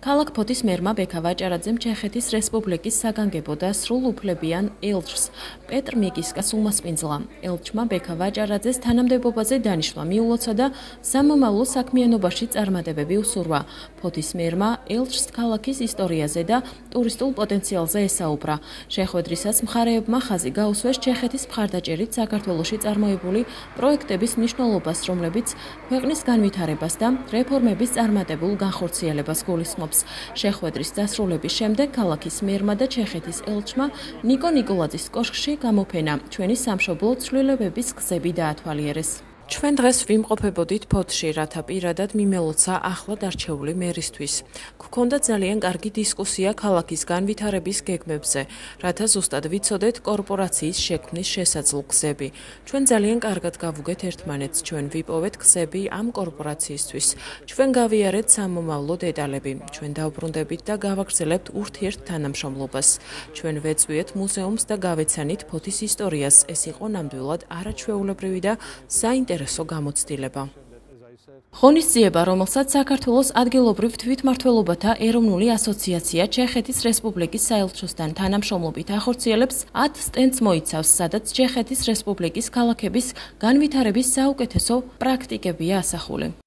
ქალაქ ფოთის მერმა ბექა ვაჭარაძემ ჩეხეთის რესპუბლიკის საგანგებო და სრულუფლებიან ელჩს პეტრ მიკისკას უმასპინძლა. ელჩმა ბექა ვაჭარაძეს თანამდებობაზე დანიშვნა მიულოცა და სამომავლო საქმიანობაში წარმატებები უსურვა. ფოთის მერმა ელჩს ქალაქის ისტორიაზე და ტურისტულ პოტენციალზე ესაუბრა. შეხვედრისას მხარეებმა ხაზი გაუსვეს ჩეხეთის მხარდაჭერით საქართველოში წარმოებული პროექტების მნიშვნელობას, რომლებიც ქვეყნის განვითარებას და რეფორმების წარმატებულ განხორციელებას გულისხმობს. შეხვედრის დასრულების შემდეგ ქალაქის მერმა და ჩეხეთის ელჩმა ნიკო ნიკოლაძის კოშკში გამოფენა ჩვენი სამშობლო ცვლილებების გზები დაათვალიერეს. ჩვენ დღეს ვიმყოფებოდით ფოთში, რათა პირადად მიმელოცა ახლად არჩეული მერისთვის. გვქონდა ძალიან კარგი დისკუსია ქალაქის განვითარების გეგმებზე, რათა ზუსტად ვიცოდეთ კორპორაციის შექმნის შესაძლო გზები. ჩვენ ძალიან კარგად გავუგეთ ერთმანეთს, ჩვენ ვიპოვეთ გზები ამ კორპორაციისთვის. ჩვენ გავიარეთ სამომავლო დეტალები, ჩვენ დავბრუნდებით და გავაგრძელებთ ურთიერთთანამშრომლობას. ჩვენ ვეწვიეთ მუზეუმს და გავეცანით ფოთის ისტორიას. ეს იყო ნამდვილად არაჩვეულებრივი და საინტერესო გამოცდილება. ღონისძიება, რომელსაც საქართველოს ადგილობრივ თვითმმართველობათა ეროვნული ასოციაცია ჩეხეთის რესპუბლიკის საელჩოსთან თანამშრომლობით ახორციელებს, 10 სტენდს მოიცავს, სადაც ჩეხეთის რესპუბლიკის ქალაქების განვითარების საუკეთესო პრაქტიკებია ასახული.